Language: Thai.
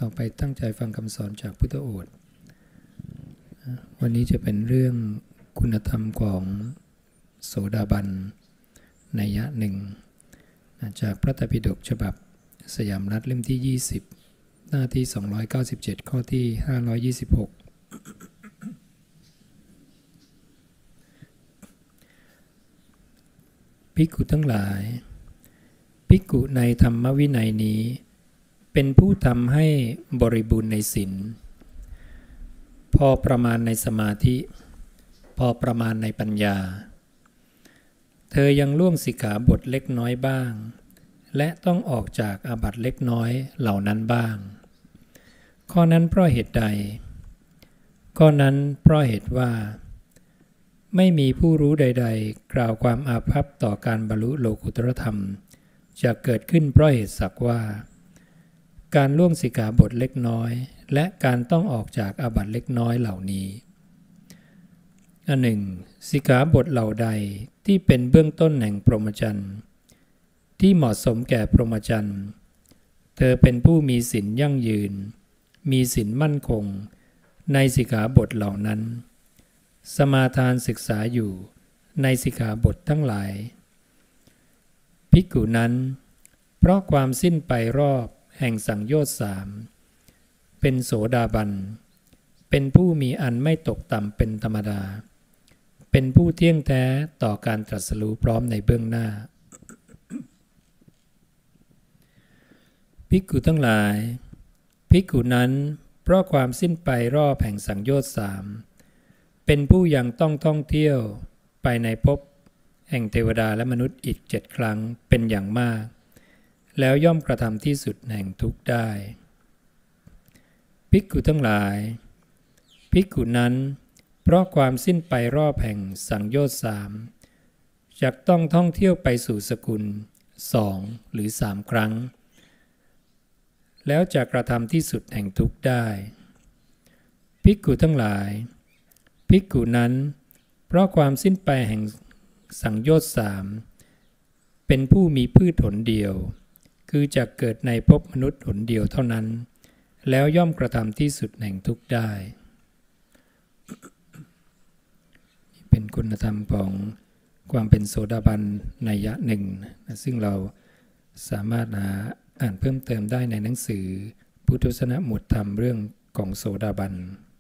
ต่อไปตั้งใจฟังคำสอนจากพุทธโอษฐ์วันนี้จะเป็นเรื่องคุณธรรมของโสดาบันนัยยะหนึ่งจากพระไตรปิฎกฉบับสยามรัฐเล่มที่20หน้าที่297ข้อที่526ภิกขุทั้งหลายภิกขุในธรรมวินัยนี้เป็นผู้ทำให้บริบูรณ์ในศีลพอประมาณในสมาธิพอประมาณในปัญญาเธอยังล่วงสิกขาบทเล็กน้อยบ้างและต้องออกจากอาบัติเล็กน้อยเหล่านั้นบ้างข้อนั้นเพราะเหตุใดข้อนั้นเพราะเหตุว่าไม่มีผู้รู้ใดๆกล่าวความอาภัพต่อการบรรลุโลกุตตรธรรมจะเกิดขึ้นเพราะเหตุสักว่าการล่วงสิกขาบทเล็กน้อยและการต้องออกจากอาบัติเล็กน้อยเหล่านี้อันหนึ่งสิกขาบทเหล่าใดที่เป็นเบื้องต้นแห่งพรหมจรรย์ที่เหมาะสมแก่พรหมจรรย์เธอเป็นผู้มีศีลยั่งยืนมีศีลมั่นคงในสิกขาบทเหล่านั้นสมาทานศึกษาอยู่ในสิกขาบททั้งหลายภิกขุนั้นเพราะความสิ้นไปรอบแห่งสังโยชน์3เป็นโสดาบันเป็นผู้มีอันไม่ตกต่ำเป็นธรรมดาเป็นผู้เที่ยงแท้ต่อการตรัสรู้พร้อมในเบื้องหน้าภิกขุทั้งหลายภิกขุนั้นเพราะความสิ้นไปรอบแห่งสังโยชน์3เป็นผู้ยังต้องท่องเที่ยวไปในภพแห่งเทวดาและมนุษย์อีก7 ครั้งเป็นอย่างมากแล้วย่อมกระทำที่สุดแห่งทุกข์ได้ภิกขุทั้งหลายภิกขุนั้นเพราะความสิ้นไปรอบแห่งสังโยชน์3จักต้องท่องเที่ยวไปสู่สกุล2 หรือ 3 ครั้งแล้วจะกระทำที่สุดแห่งทุกข์ได้ภิกขุทั้งหลายภิกขุนั้นเพราะความสิ้นไปแห่งสังโยชน์3เป็นผู้มีพืชหนเดียวคือจะเกิดในภพมนุษย์หนเดียวเท่านั้นแล้วย่อมกระทำที่สุดแห่งทุกข์ได้เป็นคุณธรรมของความเป็นโสดาบันนัยยะหนึ่งซึ่งเราสามารถอ่านเพิ่มเติมได้ในหนังสือพุทธวจนะหมวดธรรมเรื่องของโสดาบัน